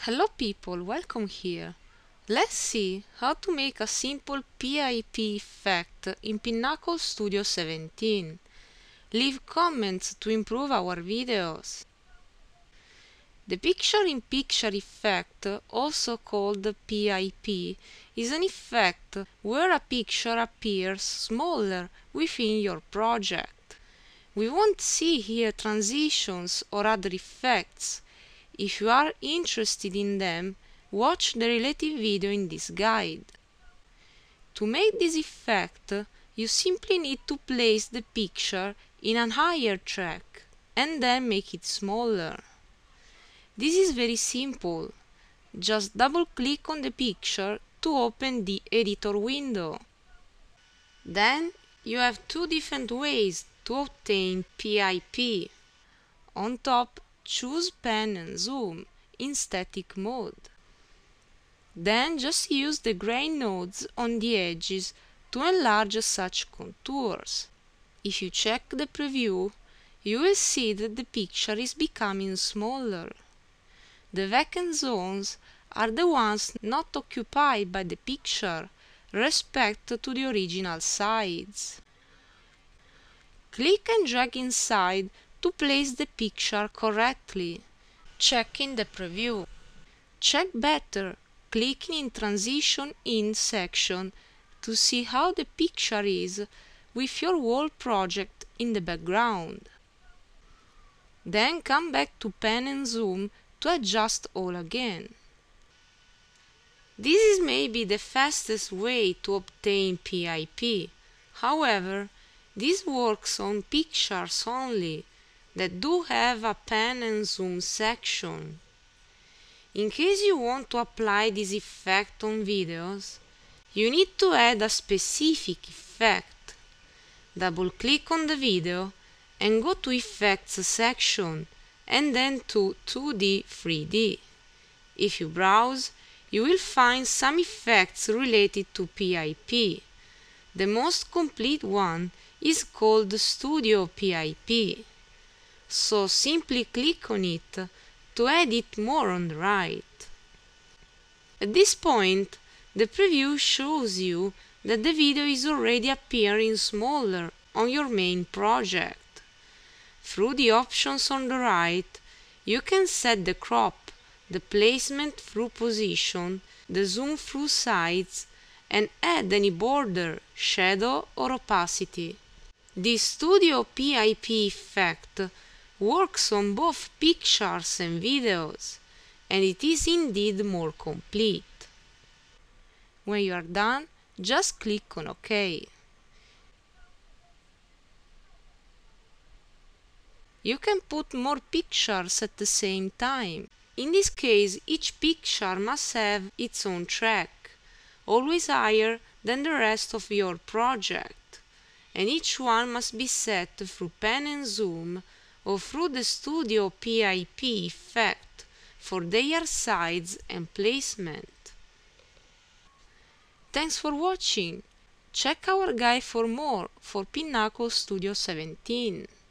Hello people, welcome here. Let's see how to make a simple PiP effect in Pinnacle Studio 17. Leave comments to improve our videos. The picture-in-picture effect, also called PiP, is an effect where a picture appears smaller within your project. We won't see here transitions or other effects. If you are interested in them, watch the related video in this guide. To make this effect, you simply need to place the picture in a higher track and then make it smaller. This is very simple. Just double-click on the picture to open the editor window. Then you have two different ways to obtain PiP. On top, choose Pan and Zoom in static mode. Then just use the gray nodes on the edges to enlarge such contours. If you check the preview, you will see that the picture is becoming smaller. The vacant zones are the ones not occupied by the picture, respect to the original sides. Click and drag inside to place the picture correctly. Checking the preview. Check better, clicking in Transition In section to see how the picture is with your whole project in the background. Then come back to Pan and Zoom to adjust all again. This is maybe the fastest way to obtain PiP. However, this works on pictures only that do have a Pan and Zoom section. In case you want to apply this effect on videos, you need to add a specific effect. Double-click on the video and go to Effects section and then to 2D 3D. If you browse, you will find some effects related to PiP. The most complete one is called Studio PiP. So simply click on it to add it more on the right. At this point, the preview shows you that the video is already appearing smaller on your main project. Through the options on the right, you can set the crop, the placement through position, the zoom through sides, and add any border, shadow, or opacity. The Studio PiP effect works on both pictures and videos, and it is indeed more complete. When you are done, just click on OK. You can put more pictures at the same time. In this case, each picture must have its own track, always higher than the rest of your project, and each one must be set through Pan and Zoom or through the Studio PiP effect for their size and placement. Thanks for watching. Check our guide for more for Pinnacle Studio 17.